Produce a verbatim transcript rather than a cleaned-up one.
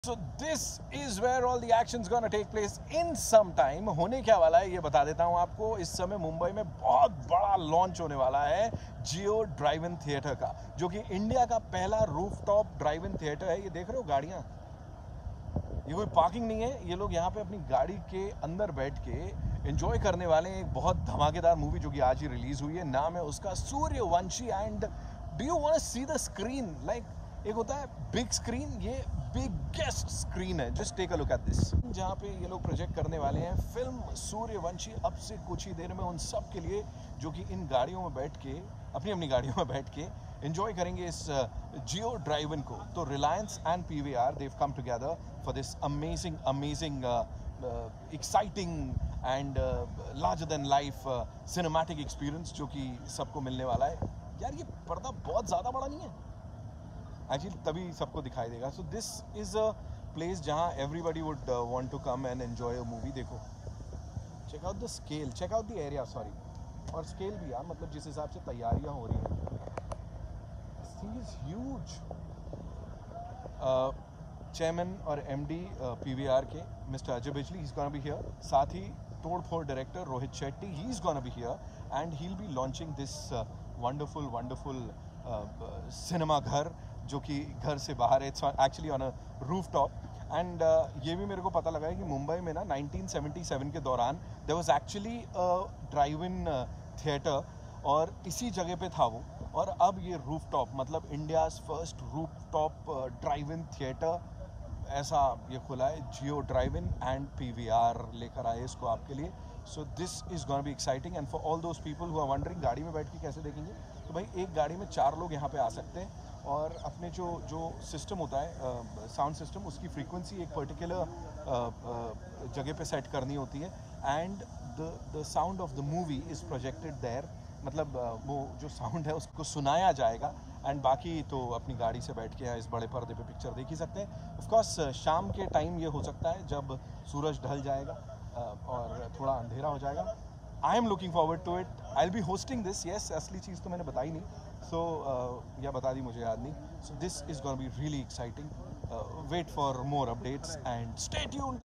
So this is where all the action's gonna take place in some time. होने क्या वाला है ये बता देता हूँ आपको। इस समय मुंबई में बहुत बड़ा लॉन्च होने वाला है जियो ड्राइव इन थिएटर का, जो कि इंडिया का पहला रूफटॉप ड्राइव इन थिएटर है। ये देख रहे हो गाड़ियाँ, ये कोई पार्किंग नहीं है। ये लोग यहाँ पे अपनी गाड़ी के अंदर बैठ के एंजॉय करने वाले हैं एक बहुत धमाकेदार मूवी जो कि आज ही रिलीज हुई है। नाम है उसका Sooryavanshi. And do you want to see the screen? Like एक होता है बिग स्क्रीन, ये बिगेस्ट स्क्रीन है। Just take a look at this, जहाँ पे ये लोग प्रोजेक्ट करने वाले हैं फिल्म सूर्यवंशी अब से कुछ ही देर में उन सब के लिए जो कि इन गाड़ियों में बैठ के अपनी अपनी गाड़ियों में बैठ के एंजॉय करेंगे इस जियो ड्राइव इन को। तो Reliance and PVR they've come together for this amazing amazing exciting and larger than life cinematic experience जो कि सबको मिलने वाला है। यार ये पर्दा बहुत ज़्यादा बड़ा नहीं है एक्चुअली, तभी सबको दिखाई देगा। So this is a place जहाँ everybody would want to come and enjoy a movie. देखो, check out the scale, check out the area, sorry, और स्केल भी यार, मतलब जिस हिसाब से तैयारियाँ हो रही हैं, this thing is huge. Chairman और एमडी पीवीआर के mister Ajay Bijli, he is gonna be here. साथ ही तोड़ फोड़ director Rohit Shetty, he is gonna be here and he will be launching this wonderful wonderful cinema घर जो कि घर से बाहर है। It's actually on a rooftop. And ये भी मेरे को पता लगा है कि मुंबई में ना नाइनटीन सेवेंटी सेवन के दौरान there was actually drive in theatre और इसी जगह पे था वो। और अब ये रूफ टॉप, मतलब India's first rooftop drive in theatre ऐसा ये खुला है। Jio drive in and PVR लेकर आए इसको आपके लिए। So this is gonna be exciting and for all those people who are wondering गाड़ी में बैठ के कैसे देखेंगे, तो भाई एक गाड़ी में चार लोग यहाँ पे आ सकते हैं। और अपने जो जो सिस्टम होता है साउंड सिस्टम, उसकी फ्रीक्वेंसी एक पर्टिकुलर जगह पे सेट करनी होती है and the the sound of the movie is projected there. मतलब uh, वो जो साउंड है उसको सुनाया जाएगा एंड बाकी तो अपनी गाड़ी से बैठ के इस बड़े पर्दे पे पिक्चर देख ही सकते हैं। ऑफ कोर्स शाम के टाइम ये हो सकता है जब सूरज ढल जाएगा uh, और थोड़ा अंधेरा हो जाएगा। I am looking forward to it. I will be hosting this. Yes, असली चीज़ तो मैंने बताई नहीं, सो so, uh, या बता दी, मुझे याद नहीं। So this is gonna be really exciting. Wait for more updates and stay tuned.